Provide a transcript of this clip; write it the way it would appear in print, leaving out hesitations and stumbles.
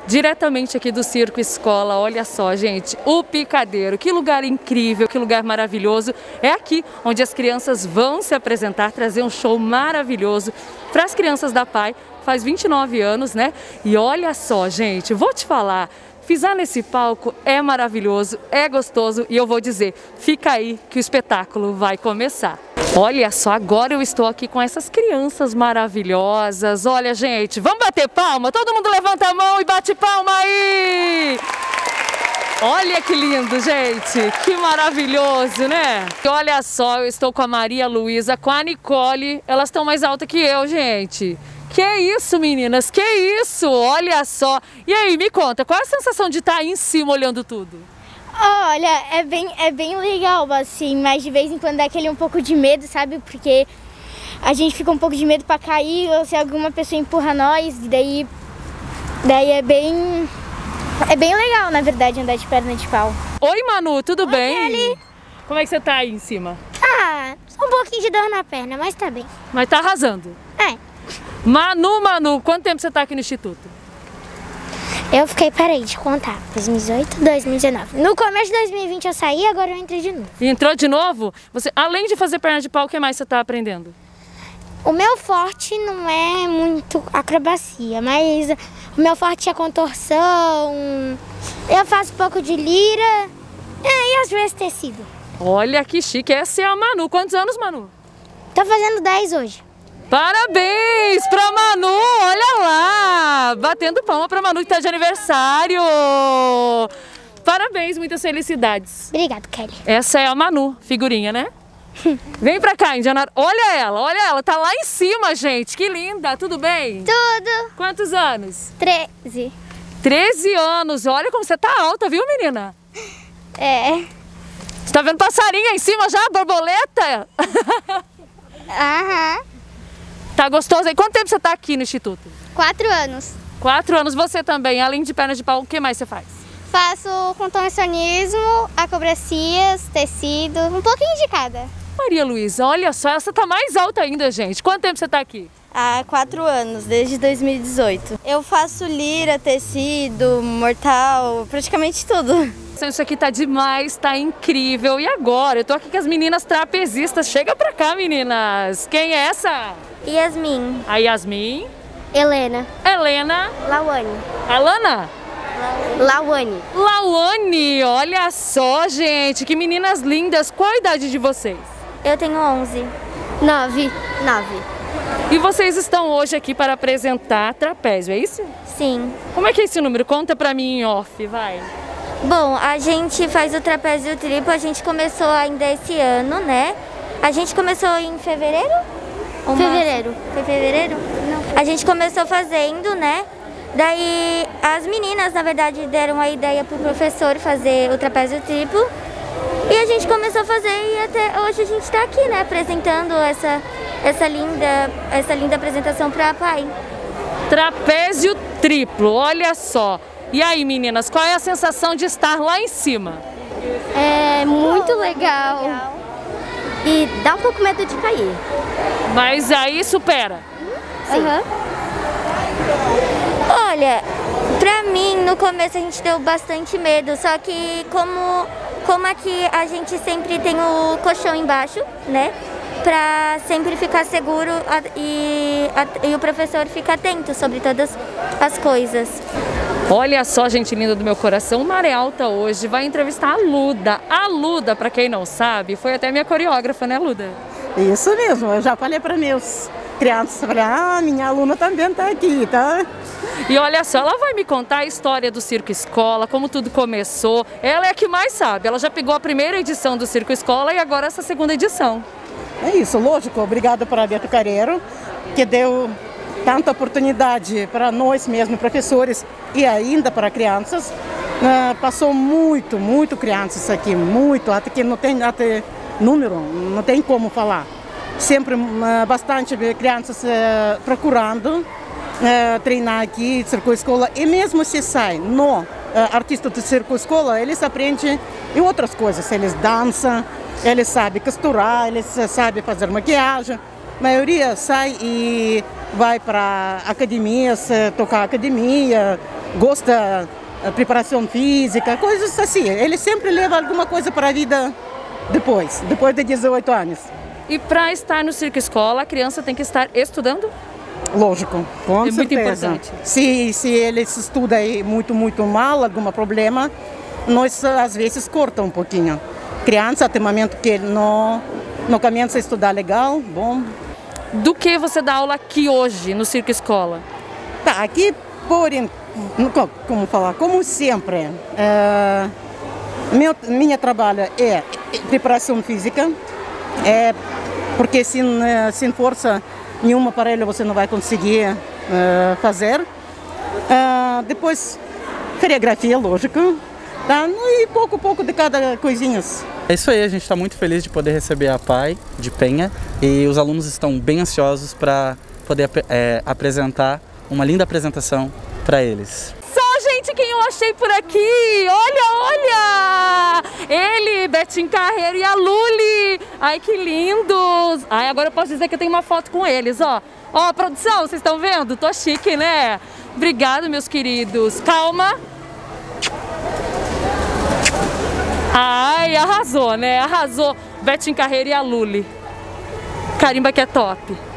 diretamente aqui do Circo Escola. Olha só, gente, o Picadeiro, que lugar incrível, que lugar maravilhoso. É aqui onde as crianças vão se apresentar, trazer um show maravilhoso para as crianças da PAI. Faz 29 anos, né? E olha só, gente, vou te falar, pisar nesse palco é maravilhoso, é gostoso e eu vou dizer, fica aí que o espetáculo vai começar. Olha só, agora eu estou aqui com essas crianças maravilhosas. Olha, gente, vamos bater palma? Todo mundo levanta a mão e bate palma aí! Olha que lindo, gente! Que maravilhoso, né? E olha só, eu estou com a Maria Luísa, com a Nicole. Elas estão mais altas que eu, gente. Que isso, meninas? Que isso? Olha só! E aí, me conta, qual é a sensação de estar aí em cima olhando tudo? Olha, é bem legal, assim, mas de vez em quando dá aquele um pouco de medo, sabe? Porque a gente fica um pouco de medo pra cair, ou se alguma pessoa empurra nós, e daí é bem legal, na verdade, andar de perna de pau. Oi, Manu, tudo Oi, bem? Kelly. Como é que você tá aí em cima? Ah, um pouquinho de dor na perna, mas tá bem. Mas tá arrasando. É. Manu, quanto tempo você tá aqui no Instituto? Eu parei de contar, 2018, 2019. No começo de 2020 eu saí, agora eu entrei de novo. E entrou de novo? Você, além de fazer perna de pau, o que mais você tá aprendendo? O meu forte não é muito acrobacia, mas o meu forte é contorção, eu faço um pouco de lira e às vezes tecido. Olha que chique, essa é a Manu. Quantos anos, Manu? Tô fazendo 10 hoje. Parabéns pra Manu, olha lá! Batendo palma pra Manu que tá de aniversário! Parabéns, muitas felicidades. Obrigado, Kelly. Essa é a Manu, figurinha, né? Vem pra cá, Indiana. Olha ela, tá lá em cima, gente. Que linda, tudo bem? Tudo. Quantos anos? 13. 13 anos, olha como você tá alta, viu, menina? É. Você tá vendo passarinho aí em cima já, borboleta? Aham. Tá gostoso aí? Quanto tempo você tá aqui no Instituto? 4 anos. 4 anos, você também, além de perna de pau, o que mais você faz? Faço contorcionismo, acrobacias, tecido, um pouquinho de cada. Maria Luísa, olha só, essa tá mais alta ainda, gente. Quanto tempo você tá aqui? Há 4 anos, desde 2018. Eu faço lira, tecido, mortal, praticamente tudo. Isso aqui tá demais, tá incrível. E agora? Eu tô aqui com as meninas trapezistas. Chega pra cá, meninas. Quem é essa? Yasmin. A Yasmin. Helena. Helena. Lawane. Alana? Lawane. Lawane, olha só, gente. Que meninas lindas. Qual a idade de vocês? Eu tenho 11. 9. E vocês estão hoje aqui para apresentar trapézio, é isso? Sim. Como é que é esse número? Conta pra mim em off, vai. Bom, a gente faz o trapézio triplo, a gente começou ainda esse ano, né? A gente começou em fevereiro? Fevereiro. Foi fevereiro? Não. A gente começou fazendo, né? Daí as meninas, na verdade, deram a ideia pro professor fazer o trapézio triplo. E a gente começou a fazer e até hoje a gente tá aqui, né? Apresentando essa linda apresentação pra PAI. Trapézio triplo, olha só. E aí, meninas, qual é a sensação de estar lá em cima? É muito legal. E dá um pouco medo de cair. Mas aí supera. Sim. Olha, pra mim, no começo a gente deu bastante medo, só que como aqui a gente sempre tem o colchão embaixo, né? Pra sempre ficar seguro e o professor fica atento sobre todas as coisas. Olha só, gente linda do meu coração, o Maré Alta hoje vai entrevistar a Luda. A Luda, pra quem não sabe, foi até minha coreógrafa, né, Luda? Isso mesmo, eu já falei para meus crianças, falei, minha aluna também tá aqui, tá? E olha só, ela vai me contar a história do Circo Escola, como tudo começou. Ela é a que mais sabe, ela já pegou a primeira edição do Circo Escola e agora essa segunda edição. É isso, lógico, obrigada para a Beto Carreiro, que deu tanta oportunidade para nós mesmos, professores, e ainda para crianças. Passou muito crianças aqui, muito, até que não tem até número, não tem como falar. Sempre bastante crianças procurando treinar aqui, Circo Escola, e mesmo se sai no artista do Circo Escola, eles aprendem em outras coisas, eles dançam, eles sabem costurar, eles sabem fazer maquiagem. A maioria sai e vai para academias, tocar academia, gosta de preparação física, coisas assim. Ele sempre leva alguma coisa para a vida depois de 18 anos. E para estar no Circo Escola, a criança tem que estar estudando? Lógico, com certeza. Muito importante. Se ele estuda aí muito mal, algum problema, nós às vezes cortamos um pouquinho. Criança, até o momento que ele não começa a estudar legal, bom. Do que você dá aula aqui hoje, no Circo Escola? Tá, aqui, porém, como sempre, minha trabalho é preparação física, porque sem força nenhum aparelho você não vai conseguir fazer. Depois, coreografia, lógico, tá? E pouco de cada coisinha. É isso aí, a gente está muito feliz de poder receber a PAI de Penha e os alunos estão bem ansiosos para poder apresentar uma linda apresentação para eles. Só, gente, quem eu achei por aqui! Olha! Ele, Betinho Carreiro e a Luli! Ai, que lindos! Ai, agora eu posso dizer que eu tenho uma foto com eles, ó. Ó, produção, vocês estão vendo? Tô chique, né? Obrigado, meus queridos. Calma! Ai, arrasou, né? Arrasou. Betinho Carreiro e a Luli. Carimba que é top.